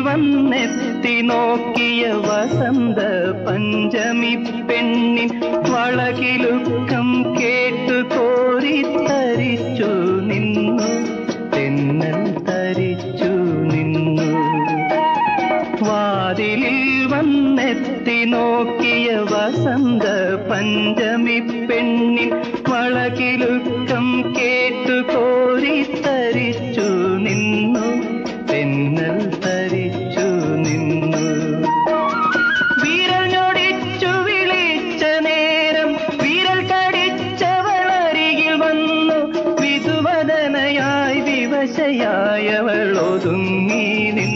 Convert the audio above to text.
വന്നെത്തി നോക്കിയ വസന്ത പഞ്ചമി പെണ്ണിൻ വളകിലുക്കം കേട്ടു കോരിത്തരിച്ചു നിന്നു, തെന്നൽ തരിച്ചു നിന്നു. വാതിലിൽ വന്നെത്തി നോക്കിയ വസന്ത പഞ്ചമി പെണ്ണിൻ വളകിലുക്കം കേട്ടു കോരിത്തരിച്ചു നിന്നു, തെന്നൽ തരിച്ചു നിന്നു. വിരൽ ഞൊടിച്ചു വിളിച്ച നേരം വിരൽ കടിച്ചവളരികിൽ വന്നു, വിധുവദനയായി വിവശയായവൾ ഒതുങ്ങി നിന്നു.